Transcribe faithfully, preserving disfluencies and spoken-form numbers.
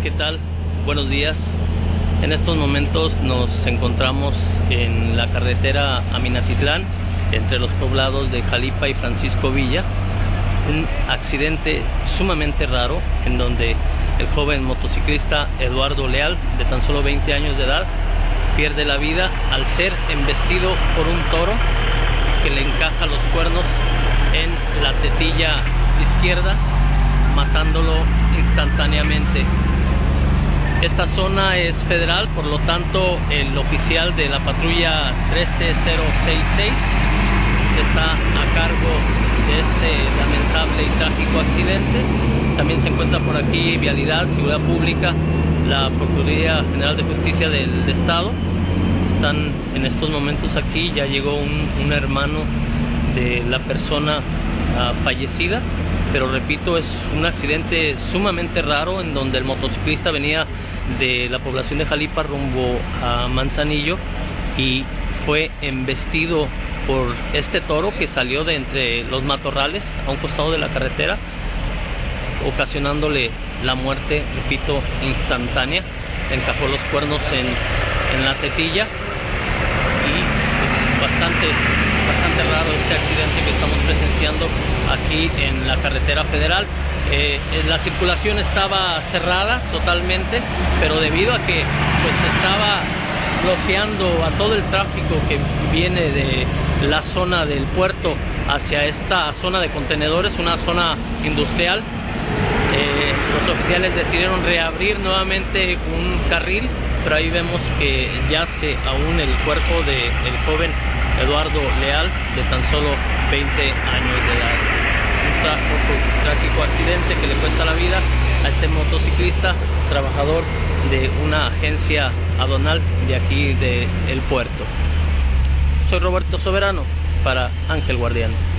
¿Qué tal? Buenos días. En estos momentos nos encontramos en la carretera a Minatitlán, entre los poblados de Jalipa y Francisco Villa. Un accidente sumamente raro en donde el joven motociclista Eduardo Leal, de tan solo veinte años de edad, pierde la vida al ser embestido por un toro que le encaja los cuernos en la tetilla izquierda, matándolo instantáneamente. Esta zona es federal, por lo tanto el oficial de la patrulla trece cero sesenta y seis está a cargo de este lamentable y trágico accidente. También se encuentra por aquí Vialidad, Seguridad Pública, la Procuraduría General de Justicia del Estado. Están en estos momentos aquí. Ya llegó un, un hermano de la persona uh, fallecida, pero repito, es un accidente sumamente raro en donde el motociclista venía de la población de Jalipa rumbo a Manzanillo y fue embestido por este toro que salió de entre los matorrales a un costado de la carretera, ocasionándole la muerte, repito, instantánea. Encajó los cuernos en, en la tetilla y pues bastante, bastante raro este accidente que estamos presenciando aquí en la carretera federal. Eh, la circulación estaba cerrada totalmente, pero debido a que pues estaba bloqueando a todo el tráfico que viene de la zona del puerto hacia esta zona de contenedores, una zona industrial, eh, los oficiales decidieron reabrir nuevamente un carril, pero ahí vemos que yace aún el cuerpo del joven Eduardo Leal, de tan solo veinte años de edad. Un trágico accidente que le cuesta la vida a este motociclista, trabajador de una agencia aduanal de aquí del puerto. Soy Roberto Soberano para Ángel Guardián.